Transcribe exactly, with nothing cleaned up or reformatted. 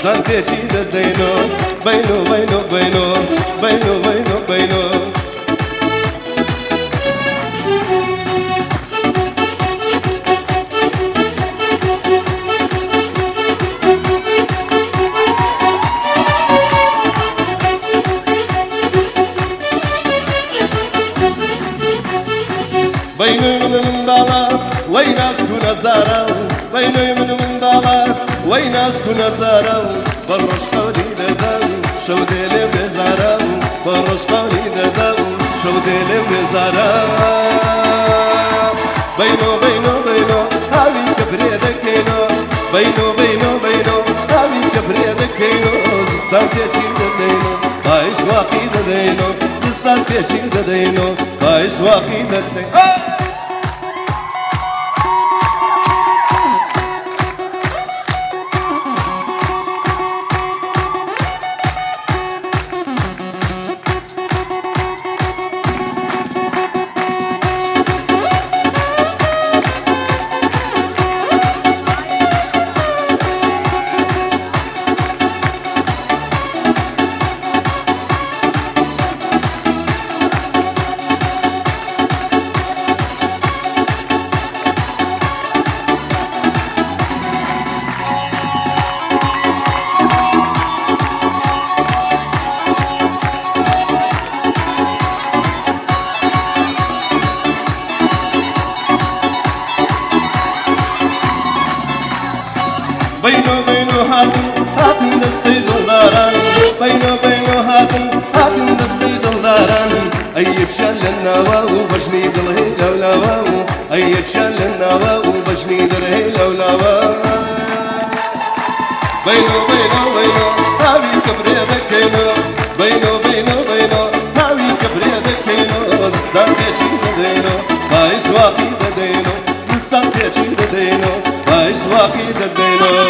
زستان تێکی دەدەینۆ بینۆ بینۆ بینۆ بینۆ بینۆ بینۆ بینۆی من منداڵە وەی نازک و نەزدارە بینۆی من منداڵە وەی نازک و نەزدارە بە ڕۆژقەوری دەدەم شەو دێ لێم بێزارە بە ڕۆژقەوری دەدەم شەو دێ لێم بێزارە بینۆ بینۆ بینۆ هاوی کە فرێ دەکەینۆ بینۆ بینۆ بینۆ هاوی کە فرێ دەکەینۆ زستان تێکی دەدەینۆ باش واقی دەدەینۆ زستان تێکی دەدەینۆ باش واقی دەدەینۆ بینۆ بینۆ هاتن هاتن دەستەی دڵداران بینۆ بینۆ هاتن هاتن دەستەی دڵداران ئەی یەکشان لە ناوە و بەژنی دڵهەی لەولاوە و ئەی یەکشان لە ناوە و بەژنی دڵهەی لەولاوە بینۆ بینۆ بینۆ هاوی کە فرێ دەکەینۆ بینۆ بینۆ بینۆ هاوی کە فرێ دەکەینۆ زستان تێکی دەدەینۆ باش واقی دەدەینۆ زستان تێکی دەدەینۆ باش واقی دەدەینۆ